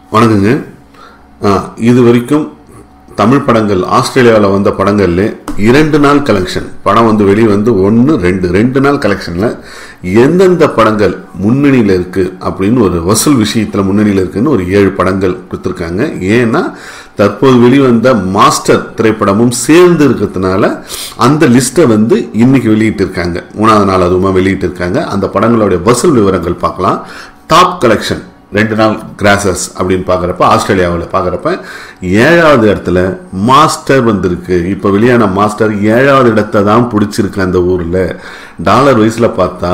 வணக்கங்க. இது வரைக்கும் தமிழ் படங்கள் ஆஸ்திரேலியாவில் வந்த படங்கள்ல 2 நாள் கலெக்ஷன் படம் வந்து வெளியே வந்து 2 நாள் கலெக்ஷனில் எந்தெந்த படங்கள் முன்னணியில் இருக்குது அப்படின்னு ஒரு வசூல் விஷயத்தில் முன்னணியில் இருக்குன்னு ஒரு 7 படங்கள் கொடுத்துருக்காங்க. ஏன்னா தற்போது வெளிவந்த மாஸ்டர் திரைப்படமும் சேர்ந்து இருக்கிறதுனால அந்த லிஸ்ட்டை வந்து இன்னைக்கு வெளியிட்டிருக்காங்க. 3வது நாள் அதுவுமா வெளியிட்டிருக்காங்க. அந்த படங்களுடைய வசூல் விவரங்கள் பார்க்கலாம். டாப் கலெக்ஷன் 2 நாள் கிராசஸ் அப்படின்னு பார்க்குறப்ப ஆஸ்திரேலியாவில் பார்க்குறப்ப 7வது இடத்துல மாஸ்டர் வந்திருக்கு. இப்போ வெளியான மாஸ்டர் 7வது இடத்தை தான் பிடிச்சிருக்கு. அந்த ஊரில் டாலர் வயசில் பார்த்தா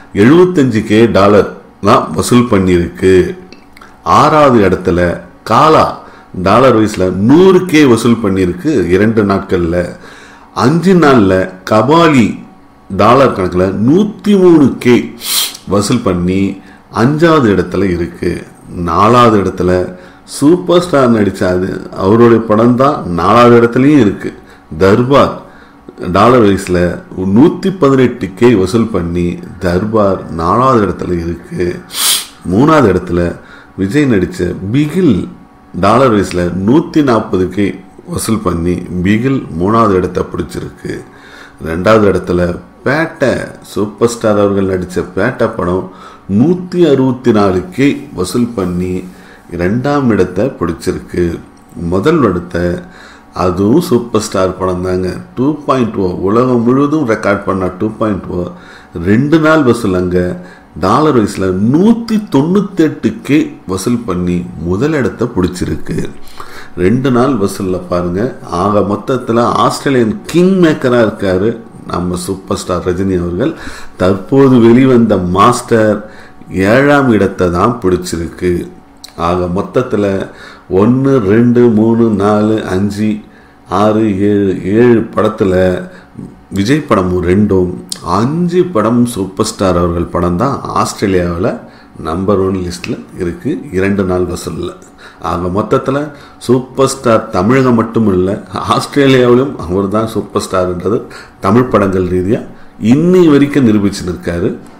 $75,000 தான் வசூல் பண்ணியிருக்கு. 6வது இடத்துல காலா டாலர் வயசில் $100,000 வசூல் பண்ணியிருக்கு 2 நாட்களில். 5 நாளில் கபாலி டாலர் கணக்கில் $103,000 வசூல் பண்ணி 5வது இடத்துல இருக்கு. 4வது இடத்துல சூப்பர் ஸ்டார் நடிச்சாது அவருடைய படம் தான் 4வது இடத்துலையும் இருக்கு. தர்பார் டாலர் வயசில் $118,000 வசூல் பண்ணி தர்பார் 4வது இடத்துல இருக்கு. 3வது இடத்துல விஜய் நடித்த பிகில் டாலர் வயசில் $140,000 வசூல் பண்ணி பிகில் 3வது இடத்தை பிடிச்சிருக்கு. 2வது இடத்துல பேட்டை சூப்பர் ஸ்டார் அவர்கள் நடித்த பேட்டை படம் $164,000 வசூல் பண்ணி 2ஆம் இடத்தை பிடிச்சிருக்கு. முதல் இடத்தை அதுவும் சூப்பர் ஸ்டார் படம் தாங்க. 2.0 உலகம் முழுவதும் ரெக்கார்ட் பண்ண 2.0 2 நாள் வசூல் அங்கே டாலர் வயசில் $198,000 வசூல் பண்ணி முதல் இடத்தை பிடிச்சிருக்கு. 2 நாள் வசூலில் பாருங்க. ஆக மொத்தத்தில் ஆஸ்திரேலியன் கிங் மேக்கராக இருக்காரு நம்ம சூப்பர் ஸ்டார் ரஜினி அவர்கள். தற்போது வெளிவந்த மாஸ்டர் 7ஆம் இடத்தை தான் பிடிச்சிருக்கு. ஆக மொத்தத்தில் 1 2 3 4 5 6 7 படத்தில் விஜய் படமும் 2ம் 5 படம் சூப்பர் ஸ்டார் அவர்கள் படம் தான் ஆஸ்திரேலியாவில் நம்பர் 1 லிஸ்ட்டில் இருக்குது 2 நாள் வசூலில். ஆக மொத்தத்தில் சூப்பர் ஸ்டார் தமிழகம் மட்டும் இல்லை, ஆஸ்திரேலியாவிலும் அவர் தான் சூப்பர் ஸ்டார்ன்றது தமிழ் படங்கள் ரீதியாக இன்னி வரைக்கும் நிரூபிச்சுன்னு இருக்காரு.